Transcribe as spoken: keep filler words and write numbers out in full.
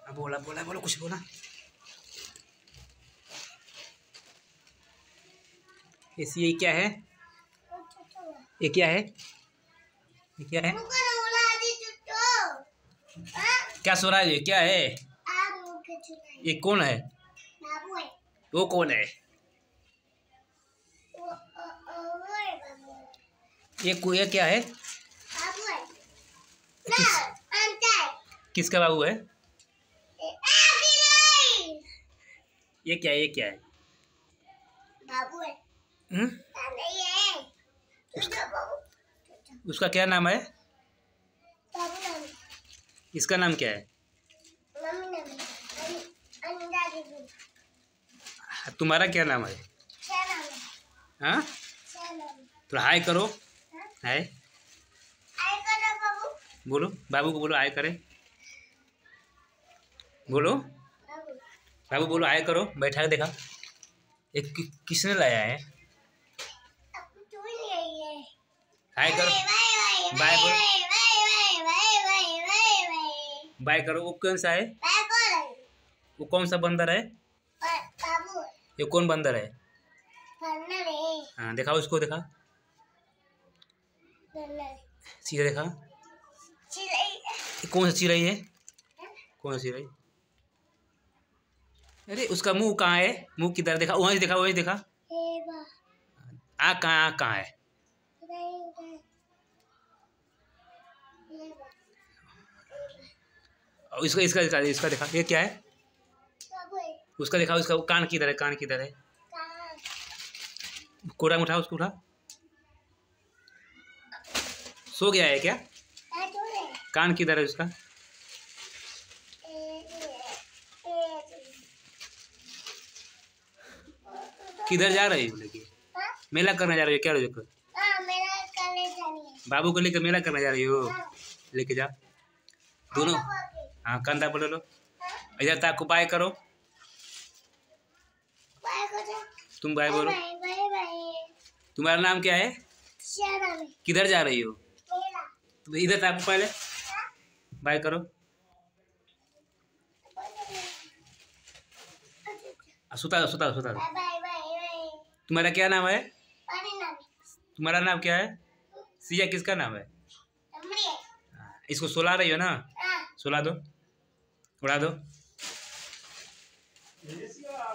अब बोला बोला बोलो कुछ बोला। इस ये क्या है? ये क्या है? ये क्या है? क्या सो रहा है? ये क्या है? ये कौन है? वो कौन है? ये ये क्या है? किस, किसका बाबू है? ये क्या है? ये क्या है? बाबू है। हम्म? नहीं है। उसका, उसका क्या नाम है? बाबू नाम। इसका नाम क्या है? मम्मी नाम है। अनिता दीदी। तुम्हारा क्या नाम है? क्या नाम है? हाँ? क्या नाम है? तो हाय करो। हाँ? हाय आए करो बाबू। बोलो, बाबू को बोलो हाय करे। बोलो बाबू। बाबू बोलो हाय करो। बैठा के देखा। एक कि, किसने लाया है? अब तू ही ले आई है। हाय करो। बाय बोलो। बाय करो। वो कौन सा है? वो कौन सा बंदर है? बाबू। ये कौन बंदर है? बंदर है। हाँ दिखाओ, उसको दिखा। बंदर। सीधा देखा। चिड़ै। ये कौन सा चिड़ै है? कौन सा चिड़ै? अरे उसका मुंह कहाँ है? मुंह किधर? देखा, वहीं देखा, वहीं देखा। आँख कहाँ? आँख कहाँ है? और इसका इसका इसका इसका देखा। ये क्या है? उसका देखा। उसका कान किधर है? कान किधर है? कोड़ा में उठा, उसको उठा। सो गया है क्या? कान किधर है उसका? किधर जा रही हो? लेके मेला करने जा रही हो क्या? लेकर बाबू को लेकर मेला करने जा रही हो? लेके जा दोनों। हाँ कंधा बोलो लो। इधर तक को बाय करो। तुम बाय बोलो। तुम्हारा नाम क्या है? किधर जा रही हो? तो इधर तक पहले बाय करो। सुता सुता सुता। तुम्हारा क्या नाम है? तुम्हारा नाम क्या है? सिया किसका नाम है? इसको सुला रही हो ना? सुला दो, उड़ा दो।